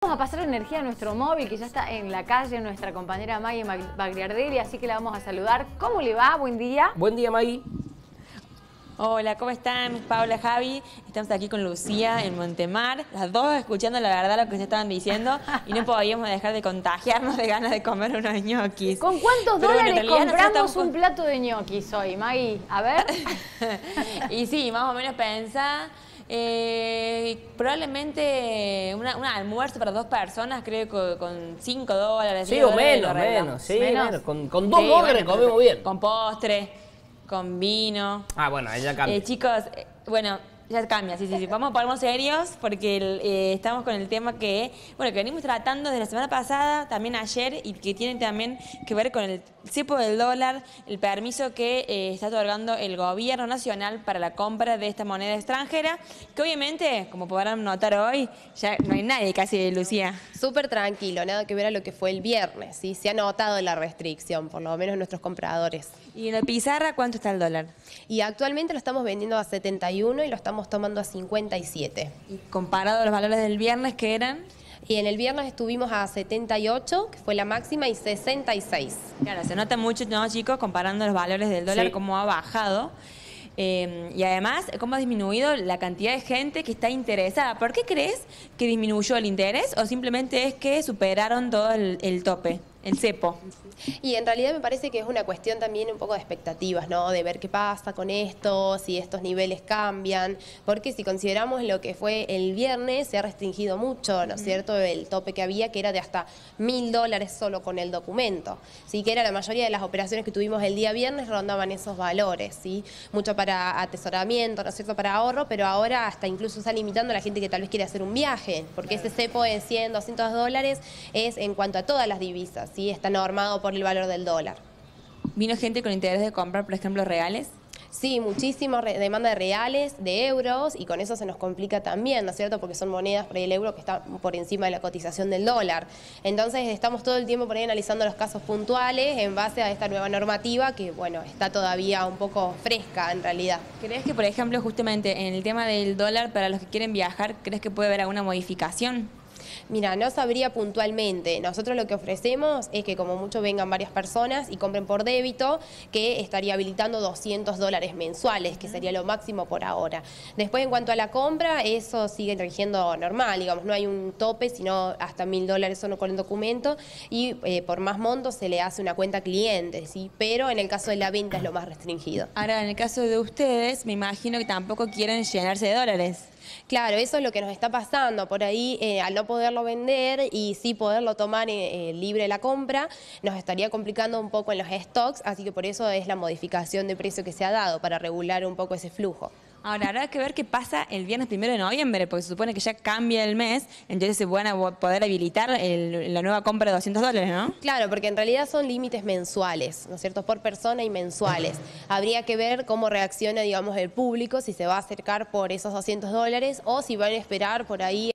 Vamos a pasar energía a nuestro móvil, que ya está en la calle, nuestra compañera Maggie Bagliardelli, así que la vamos a saludar. ¿Cómo le va? Buen día. Buen día, Maggie. Hola, ¿cómo están? Paula, Javi. Estamos aquí con Lucía en Montemar, las dos escuchando la verdad lo que se estaban diciendo y no podíamos dejar de contagiarnos de ganas de comer unos ñoquis. ¿Con cuántos dólares compramos un plato de ñoquis hoy, Maggie? A ver. Y sí, más o menos pensá, probablemente un almuerzo para dos personas, creo que con $5. Sí, o menos, sí, menos. Con $2 dólares comemos bien. Con postre, con vino. Ah, bueno, ahí ya cambia. Chicos, bueno, ya cambia, sí. Vamos a ponernos serios porque estamos con el tema que venimos tratando desde la semana pasada, también ayer, y que tiene también que ver con el cepo del dólar, el permiso que está otorgando el gobierno nacional para la compra de esta moneda extranjera, que obviamente, como podrán notar hoy, ya no hay nadie casi, Lucía. Súper tranquilo, nada que ver a lo que fue el viernes, ¿sí? Se ha notado la restricción, por lo menos nuestros compradores. ¿Y en la pizarra cuánto está el dólar? Y actualmente lo estamos vendiendo a 71 y lo estamos tomando a 57. ¿Y comparado a los valores del viernes que eran? Y en el viernes estuvimos a 78, que fue la máxima, y 66. Claro, se nota mucho, ¿no, chicos? Comparando los valores del dólar, sí, cómo ha bajado. Y además, cómo ha disminuido la cantidad de gente que está interesada. ¿Por qué crees que disminuyó el interés o simplemente es que superaron todo el tope, el cepo? Y en realidad me parece que es una cuestión también un poco de expectativas, ¿no? De ver qué pasa con esto, si estos niveles cambian, porque si consideramos lo que fue el viernes, se ha restringido mucho, ¿no es cierto?, el tope que había, que era de hasta $1000 solo con el documento, ¿sí? Que era la mayoría de las operaciones que tuvimos el día viernes rondaban esos valores, ¿sí? Mucho para atesoramiento, ¿no es cierto?, para ahorro, pero ahora hasta incluso está limitando a la gente que tal vez quiere hacer un viaje, porque ese cepo de $100, $200 es en cuanto a todas las divisas, ¿sí? Está normado por el valor del dólar. ¿Vino gente con interés de comprar, por ejemplo, reales? Sí, muchísima demanda de reales, de euros, y con eso se nos complica también, ¿no es cierto? Porque son monedas por ahí el euro que está por encima de la cotización del dólar. Entonces estamos todo el tiempo por ahí analizando los casos puntuales en base a esta nueva normativa que, bueno, está todavía un poco fresca en realidad. ¿Crees que, por ejemplo, justamente en el tema del dólar, para los que quieren viajar, crees que puede haber alguna modificación? Mira, no sabría puntualmente. Nosotros lo que ofrecemos es que como mucho vengan varias personas y compren por débito, que estaría habilitando $200 mensuales, que sería lo máximo por ahora. Después, en cuanto a la compra, eso sigue rigiendo normal, digamos, no hay un tope, sino hasta $1000 solo con el documento, y por más monto se le hace una cuenta cliente, ¿sí? Pero en el caso de la venta es lo más restringido. Ahora, en el caso de ustedes, me imagino que tampoco quieren llenarse de dólares. Claro, eso es lo que nos está pasando. Por ahí, al no poderlo vender y sí poderlo tomar libre la compra, nos estaría complicando un poco en los stocks, así que por eso es la modificación de precio que se ha dado, para regular un poco ese flujo. Ahora, habrá que ver qué pasa el viernes 1 de noviembre, porque se supone que ya cambia el mes, entonces se van a poder habilitar la nueva compra de $200, ¿no? Claro, porque en realidad son límites mensuales, ¿no es cierto?, por persona y mensuales. Habría que ver cómo reacciona, digamos, el público, si se va a acercar por esos $200 o si van a esperar por ahí.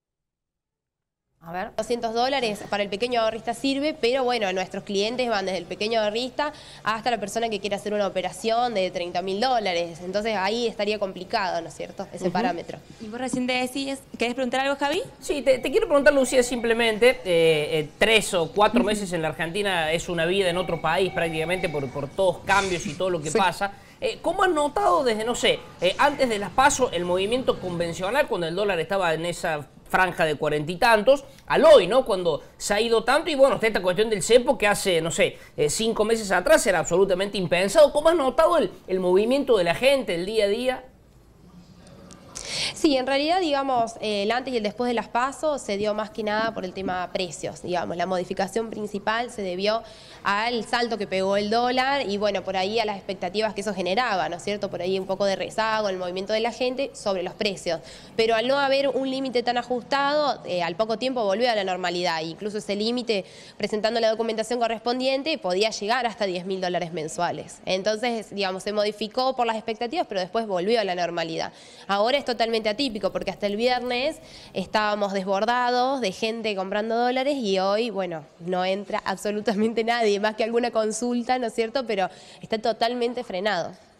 A ver. $200 para el pequeño ahorrista sirve, pero bueno, nuestros clientes van desde el pequeño ahorrista hasta la persona que quiere hacer una operación de $30.000. Entonces ahí estaría complicado, ¿no es cierto?, ese parámetro. Y vos recién te decías, ¿querés preguntar algo, Javi? Sí, te quiero preguntar, Lucía, simplemente, 3 o 4 meses en la Argentina es una vida en otro país prácticamente por todos los cambios y todo lo que pasa. ¿Cómo has notado desde, no sé, antes de las PASO, el movimiento convencional, cuando el dólar estaba en esa franja de 40 y tantos, al hoy, ¿no? Cuando se ha ido tanto, y bueno, está esta cuestión del cepo que hace, no sé, 5 meses atrás era absolutamente impensado. ¿Cómo has notado el movimiento de la gente, el día a día? Sí, en realidad, digamos, el antes y el después de las PASO se dio más que nada por el tema precios, digamos. La modificación principal se debió al salto que pegó el dólar y, bueno, por ahí a las expectativas que eso generaba, ¿no es cierto? Por ahí un poco de rezago, el movimiento de la gente sobre los precios. Pero al no haber un límite tan ajustado, al poco tiempo volvió a la normalidad. Incluso ese límite, presentando la documentación correspondiente, podía llegar hasta $10.000 mensuales. Entonces, digamos, se modificó por las expectativas, pero después volvió a la normalidad. Ahora es totalmente atípico, porque hasta el viernes estábamos desbordados de gente comprando dólares y hoy, bueno, no entra absolutamente nadie, más que alguna consulta, ¿no es cierto? Pero está totalmente frenado.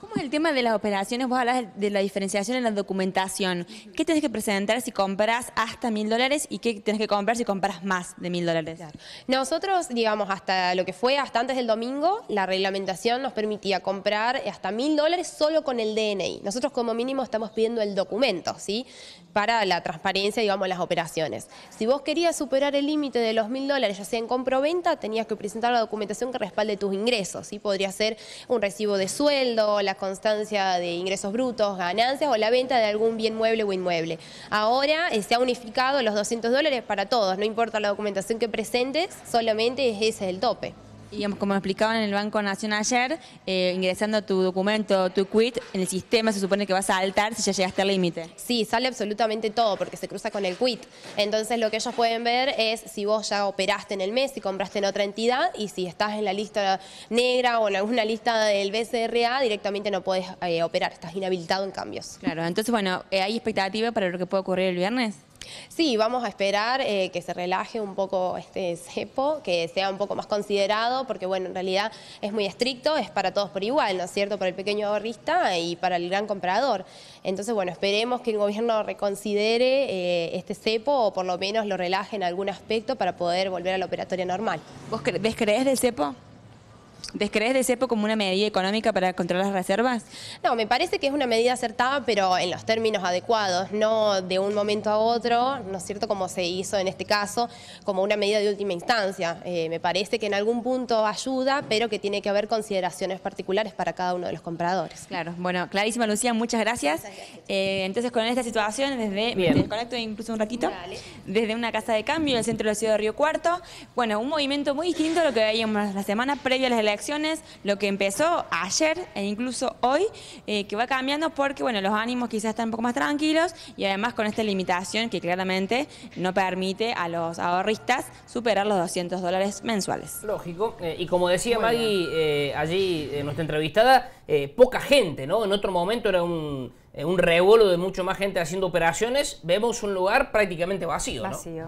¿Cómo es el tema de las operaciones? Vos hablas de la diferenciación en la documentación. ¿Qué tenés que presentar si compras hasta $1000 y qué tenés que comprar si compras más de $1000? Nosotros, digamos, hasta lo que fue hasta antes del domingo, la reglamentación nos permitía comprar hasta $1000 solo con el DNI. Nosotros como mínimo estamos pidiendo el documento, ¿sí? Para la transparencia, digamos, las operaciones. Si vos querías superar el límite de los $1000, ya sea en compra o venta, tenías que presentar la documentación que respalde tus ingresos, ¿sí? Podría ser un recibo de sueldo, la constancia de ingresos brutos, ganancias o la venta de algún bien mueble o inmueble. Ahora se ha unificado los $200 para todos, no importa la documentación que presentes, solamente ese es el tope. Y digamos, como explicaban en el Banco Nación ayer, ingresando tu documento, tu quit, en el sistema se supone que vas a saltar si ya llegaste al límite. Sí, sale absolutamente todo porque se cruza con el quit. Entonces lo que ellos pueden ver es si vos ya operaste en el mes, si compraste en otra entidad y si estás en la lista negra o en alguna lista del BCRA, directamente no podés operar, estás inhabilitado en cambios. Claro, entonces bueno, ¿hay expectativa para lo que puede ocurrir el viernes? Sí, vamos a esperar que se relaje un poco este cepo, que sea un poco más considerado, porque bueno, en realidad es muy estricto, es para todos por igual, ¿no es cierto? Para el pequeño ahorrista y para el gran comprador. Entonces, bueno, esperemos que el gobierno reconsidere este cepo o por lo menos lo relaje en algún aspecto para poder volver a la operatoria normal. ¿Vos descreés del cepo? ¿Descrees del cepo como una medida económica para controlar las reservas? No, me parece que es una medida acertada, pero en los términos adecuados, no de un momento a otro, ¿no es cierto?, como se hizo en este caso, como una medida de última instancia. Me parece que en algún punto ayuda, pero que tiene que haber consideraciones particulares para cada uno de los compradores. Claro, bueno, clarísima, Lucía, muchas gracias. Entonces, con esta situación, me desconecto incluso un ratito, desde una casa de cambio en el centro de la ciudad de Río Cuarto. Bueno, un movimiento muy distinto a lo que veíamos la semana previa a las elecciones, lo que empezó ayer e incluso hoy, que va cambiando porque bueno, los ánimos quizás están un poco más tranquilos y además con esta limitación que claramente no permite a los ahorristas superar los $200 mensuales. Lógico, y como decía Maggie allí en nuestra entrevistada, poca gente, ¿no? En otro momento era un revuelo de mucho más gente haciendo operaciones. Vemos un lugar prácticamente vacío, ¿no? Vacío.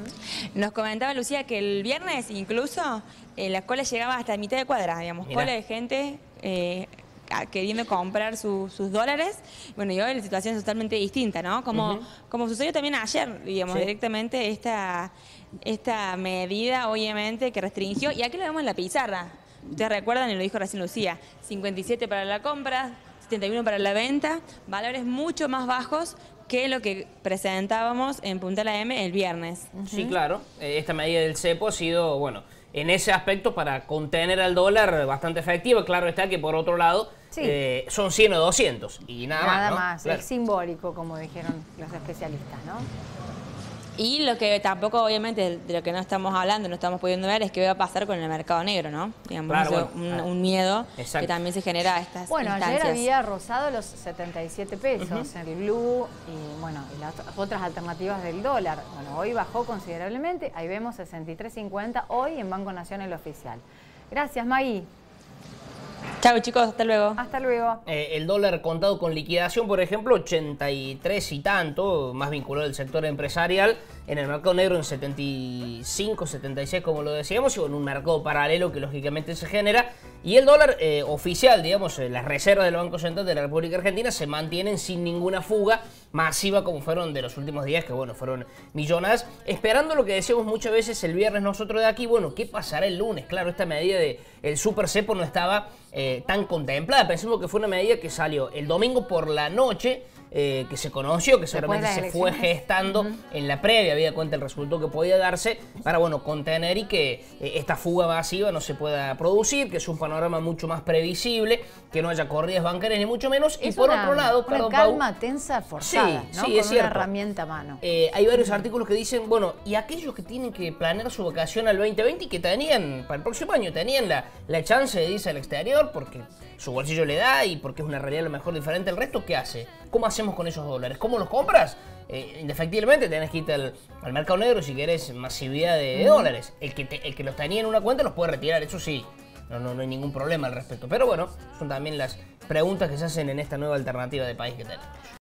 Nos comentaba Lucía que el viernes incluso la cola llegaba hasta mitad de cuadra, digamos, Mirá. cola de gente queriendo comprar sus dólares. Bueno, y hoy la situación es totalmente distinta, ¿no? Como sucedió también ayer, digamos, directamente esta medida, obviamente, que restringió, y aquí lo vemos en la pizarra. Ustedes recuerdan, y lo dijo recién Lucía, 57 para la compra, 71 para la venta, valores mucho más bajos que lo que presentábamos en Punta La M el viernes. Sí, claro. Esta medida del cepo ha sido, bueno, en ese aspecto para contener al dólar bastante efectiva. Claro está que por otro lado son 100 o 200 y nada más. Nada ¿no? más, Claro. es simbólico, como dijeron los especialistas, ¿no? Y lo que tampoco, obviamente, de lo que no estamos hablando, no estamos pudiendo ver, es qué va a pasar con el mercado negro, ¿no? Digamos, Claro, un miedo Exacto. que también se genera a estas Bueno, instancias. ayer había rozado los 77 pesos el blue y bueno, y las otras alternativas del dólar. Bueno, hoy bajó considerablemente, ahí vemos 63.50 hoy en Banco Nacional oficial. Gracias, Maggie. Chau, chicos, hasta luego. Hasta luego. El dólar contado con liquidación, por ejemplo, 83 y tanto, más vinculado al sector empresarial. En el mercado negro en 75, 76, como lo decíamos, y en un mercado paralelo que lógicamente se genera. Y el dólar oficial, digamos, las reservas del Banco Central de la República Argentina se mantienen sin ninguna fuga masiva como fueron de los últimos días, que bueno, fueron millonadas. Esperando lo que decíamos muchas veces el viernes nosotros de aquí, bueno, ¿qué pasará el lunes? Claro, esta medida del super cepo no estaba tan contemplada. Pensemos que fue una medida que salió el domingo por la noche, que se conoció, que seguramente se fue gestando en la previa, había cuenta el resultado que podía darse para, bueno, contener y que esta fuga masiva no se pueda producir, que es un panorama mucho más previsible, que no haya corridas bancarias ni mucho menos. Es y por una, otro lado, una calma tensa forzada, ¿no? Sí, Con es cierto. una herramienta a mano. Hay varios artículos que dicen, bueno, y aquellos que tienen que planear su vacación al 2020 y que tenían, para el próximo año, tenían la chance de irse al exterior porque su bolsillo le da y porque es una realidad a lo mejor diferente al resto, ¿qué hace? ¿Cómo hacemos con esos dólares? ¿Cómo los compras? Indefectiblemente tenés que irte al mercado negro si querés masividad de dólares. El que los tenía en una cuenta los puede retirar, eso sí. No hay ningún problema al respecto. Pero bueno, son también las preguntas que se hacen en esta nueva alternativa de país que tenemos.